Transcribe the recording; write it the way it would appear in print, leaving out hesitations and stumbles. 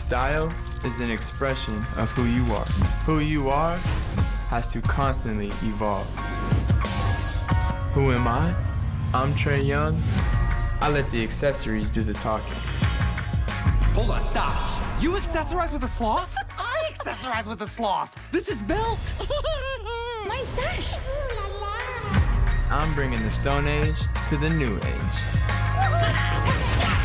Style is an expression of who you are. Who you are has to constantly evolve. Who am I? I'm Trae Young. I let the accessories do the talking. Hold on, stop. You accessorize with a sloth? I accessorize with a sloth. This is belt. Mine's sash. I'm bringing the Stone Age to the New Age.